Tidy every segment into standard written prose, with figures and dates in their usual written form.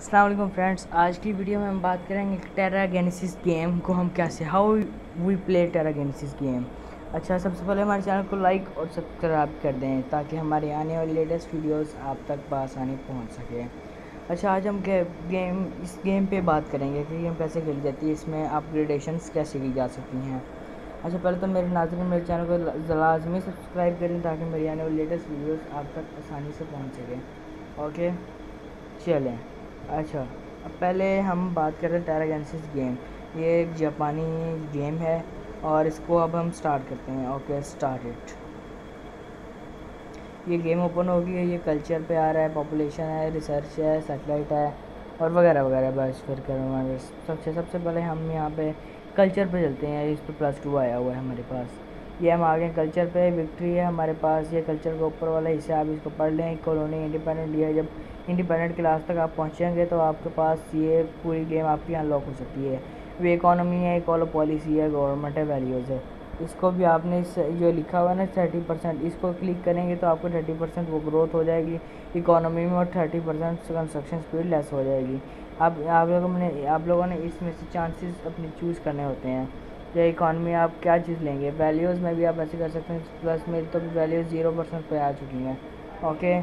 अस्सलाम वालेकुम फ्रेंड्स, आज की वीडियो में हम बात करेंगे टेरा गेनेसिस गेम को हम कैसे how we play Terra Genesis game. अच्छा, सबसे पहले हमारे चैनल को लाइक और सब्सक्राइब कर दें ताकि हमारी आने वाली लेटेस्ट वीडियोस आप तक बआसानी पहुंच सके। अच्छा, आज हम इस गेम पे बात करेंगे कि गेम कैसे खेली जाती है, इसमें अपग्रेडेशंस कैसे की जा सकती हैं। अच्छा, पहले तो मेरे नाज़रीन मेरे चैनल को लाजमी सब्सक्राइब करें ताकि मेरी आने वाली लेटेस्ट वीडियोस आप तक आसानी से पहुंच सकें। ओके, चलें। अच्छा, अब पहले हम बात करें टेरा गेनेसिस गेम। ये एक जापानी गेम है और इसको अब हम स्टार्ट करते हैं। Okay, start it. ये गेम ओपन हो गई है। ये कल्चर पे आ रहा है, पॉपुलेशन है, रिसर्च है, सैटेलाइट है और वगैरह वगैरह। बस फिर करूँगा सबसे पहले हम यहाँ पे कल्चर पे चलते हैं। इस पर +2 आया हुआ है हमारे पास। ये हम आ गए कल्चर पे। विक्ट्री है हमारे पास। ये कल्चर का ऊपर वाला हिस्सा, आप इसको पढ़ लें। कॉलोनी इंडिपेंडेंट है। जब इंडिपेंडेंट क्लास तक आप पहुँचेंगे तो आपके पास ये पूरी गेम आपकी अनलॉक हो सकती है। वे इकोनॉमी है, इकोलो पॉलिसी है, गवर्नमेंट है, वैल्यूज़ है। इसको भी आपने इस जो लिखा हुआ है ना 30%, इसको क्लिक करेंगे तो आपको 30% वो ग्रोथ हो जाएगी इकोनॉमी में और 30% कंस्ट्रक्शन स्पीड लेस हो जाएगी। आप लोगों ने इसमें से चांसेस अपने चूज़ करने होते हैं। या इकॉनमी आप क्या चीज़ लेंगे। वैल्यूज़ में भी आप ऐसे कर सकते हैं। प्लस मेरी तो वैल्यूज़ 0% पे आ चुकी हैं। ओके,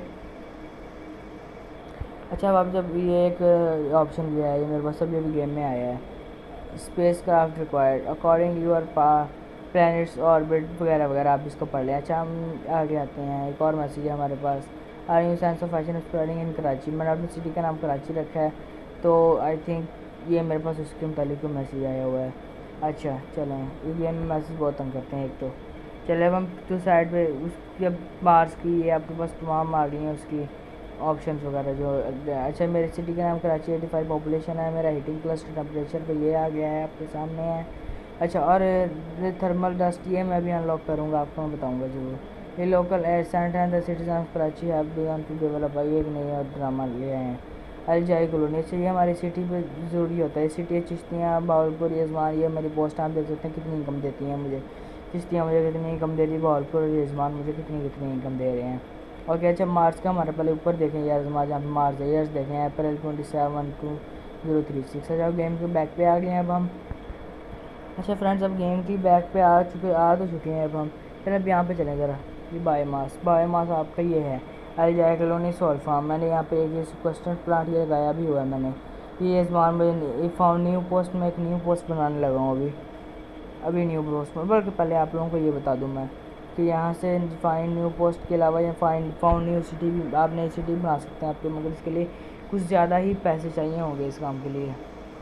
अच्छा, अब आप जब ये एक ऑप्शन भी है, ये मेरे पास अभी अभी गेम में आया है, spacecraft required according your planet's orbit वगैरह वगैरह, आप इसको पढ़ लें। अच्छा, हम आगे आते हैं। एक और मैसेज है हमारे पास, are you science of fashion spreading in Karachi. मैंने अपनी सिटी का नाम कराची रखा है, तो आई थिंक ये मेरे पास उसके मुतालिक मैसेज आया हुआ है। अच्छा, चलें, इस गेम में मैसेज बहुत तंग करते हैं एक तो। चले, अब हम तो साइड पे उसकी अब मार्स की ये आपके पास तमाम आ गई हैं उसकी ऑप्शंस वगैरह जो। अच्छा, मेरे सिटी का नाम कराची, 85 पॉपुलेशन है, मेरा हीटिंग क्लस्टर टेम्परेचर पे ये आ गया है, आपके सामने है। अच्छा, और थर्मल डस्ट ये मैं भी अनलॉक करूँगा, आपको मैं बताऊँगा ज़रूर। ये local air sent and the citizen of Karachi have begun to develop, एक नई और ड्रामा ले आए हैं अलजाई कॉलोनी। अच्छा, ये हमारी सिटी पे ज़रूरी होता है। सिटी चिश्तियाँ, बावलपुर, यजमान, ये मेरी पोस्ट आप देख सकते हैं कितनी इनकम देती हैं मुझे। चिश्तियाँ मुझे कितनी इनकम दे रही है, बावलपुर और यजमान मुझे कितनी कितनी इनकम दे रहे हैं। और क्या, अच्छा, मार्च का हमारे पहले ऊपर देखें यजमान, जहाँ पे मार्च है, ईयर्स देखें अप्रैल 27/2036। अच्छा, गेम के बैक पे आ गए हैं अब हम। अच्छा फ्रेंड्स, अब गेम की बैक पे आ तो चुके हैं अब हम। फिर अब यहाँ पे चलें ज़रा। ये बायोमास आपका ये है अलजाई कॉलोनी सोल फार्म। मैंने यहाँ पे एक क्वेश्चन प्लांट ये लगाया भी हुआ है मैंने। ये इस बार में फाउंड न्यू पोस्ट में एक न्यू पोस्ट बनाने लगा हूँ अभी न्यू पोस्ट में। बल्कि पहले आप लोगों को ये बता दूँ मैं कि यहाँ से फाइंड न्यू पोस्ट के अलावा या फाउंड न्यू सिटी भी आप नई सिटी बना सकते हैं आपके, मगर इसके लिए कुछ ज़्यादा ही पैसे चाहिए होंगे इस काम के लिए।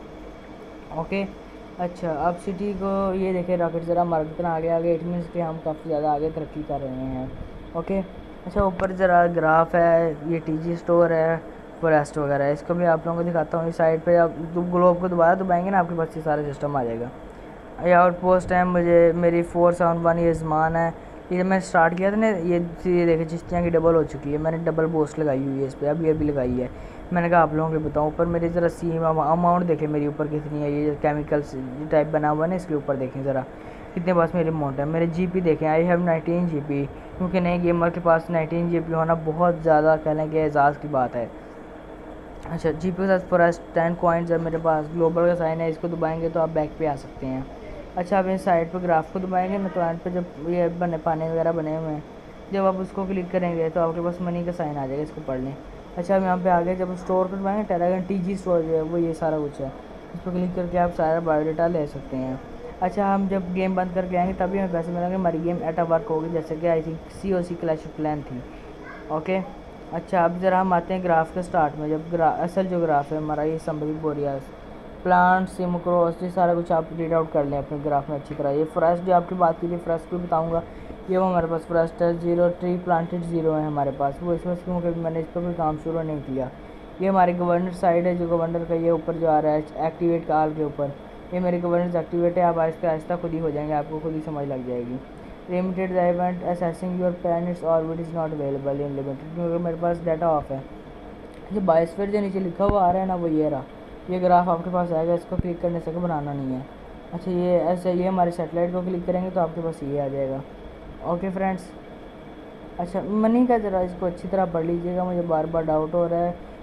ओके, अच्छा, अब सिटी को ये देखें, रॉकेट ज़रा हमारा कितना आगे आगे, इट मीन्स कि हम काफ़ी ज़्यादा आगे तरक्की कर रहे हैं। ओके, अच्छा, ऊपर ज़रा ग्राफ है, ये टीजी स्टोर है, फॉरेस्ट वगैरह है, इसको भी आप लोगों को दिखाता हूँ। इस साइड पे आप ग्लोब को दोबारा दबाएंगे ना, आपके पास ये सारा सिस्टम आ जाएगा। ये आउट पोस्ट है, मुझे मेरी 471 ये ज़मान है। ये जब मैंने स्टार्ट किया था ना, ये देखे चिश्तियाँ की डबल हो चुकी है। मैंने डबल पोस्ट लगाई हुई है इस पर, अभी लगाई है। मैंने कहा आप लोगों को बताऊँ। ऊपर मेरी ज़रा सी अमाउंट देखें मेरी ऊपर कितनी है। ये केमिकल्स टाइप बना हुआ है ना, इसके ऊपर देखें ज़रा कितने पास मेरी अमाउंट है। मेरे जीपी देखें, आई हैव 19 जीपी, क्योंकि नए गेमर के पास 19 जीपी होना बहुत ज़्यादा कह लें कि एजाज़ की बात है। अच्छा, जीपी के साथ फॉरेस्ट 10 कॉइन्स है मेरे पास। ग्लोबल का साइन है, इसको दबाएंगे तो आप बैक पे आ सकते हैं। अच्छा, आप इस साइड पर ग्राफ को दबाएंगे ना, तो एंड पे जब ये पाने वगैरह बने हुए हैं, जब आप उसको क्लिक करेंगे तो आपके पास मनी का साइन आ जाएगा, इसको पढ़ लें। अच्छा, अब यहाँ पे आगे जब स्टोर पर दबाएंगे, टेरागन टीजी स्टोर जो है वो ये सारा कुछ है, इस पर क्लिक करके आप सारा बायोडाटा ले सकते हैं। अच्छा, हम जब गेम बंद करके आएंगे तभी हमें पैसे मिलेंगे। हमारी गेम एट वर्क होगी, जैसे कि I think COC Clash of Clan थी। ओके, अच्छा, अब ज़रा हम आते हैं ग्राफ के स्टार्ट में। जब असल जो ग्राफ है हमारा, ये समरी बोरियास प्लांट सिमक्रोस, ये सारा कुछ आप रीड आउट कर लें अपने ग्राफ में अच्छी तरह। ये फॉरेस्ट जो आपकी बात की थी, फॉरेस्ट भी बताऊंगा। ये वो हमारे पास फॉरेस्ट है, 0 ट्री प्लांटेड 0 है हमारे पास। वो इसमें क्योंकि मैंने इस पर कोई काम शुरू नहीं किया। ये हमारी गवर्नर साइड है, जो गवर्नर का ये ऊपर जो आ रहा है एक्टिवेट का आल के ऊपर, ये मेरी गवर्नेंस एक्टिवेट है। आप आहिस्ता आहिस्ता खुद ही हो जाएंगे, आपको खुद ही समझ लग जाएगी। Limited the event assessing your planet's orbit is not available in limited, क्योंकि मेरे पास डाटा ऑफ है। जो बायोस्फीयर जो नीचे लिखा हुआ आ रहा है ना, वो ये रहा। ये ग्राफ आपके पास आएगा, इसको क्लिक करने से बनाना नहीं है। अच्छा, ये ऐसे ये हमारे सेटेलाइट को क्लिक करेंगे तो आपके पास ये आ जाएगा। ओके फ्रेंड्स, अच्छा, मनी का ज़रा इसको अच्छी तरह पढ़ लीजिएगा, मुझे बार बार डाउट हो रहा है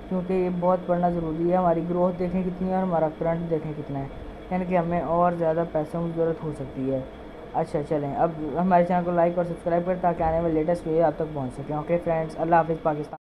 क्योंकि ये बहुत पढ़ना ज़रूरी है। हमारी ग्रोथ देखें कितनी है और हमारा करंट देखें कितना है, यानी कि हमें और ज़्यादा पैसों की ज़रूरत हो सकती है। अच्छा चलें, अब हमारे चैनल को लाइक और सब्सक्राइब करें ताकि आने वाले लेटेस्ट वीडियो आप तक पहुंच सकें। ओके फ्रेंड्स, अल्लाह हाफ़िज़ पाकिस्तान।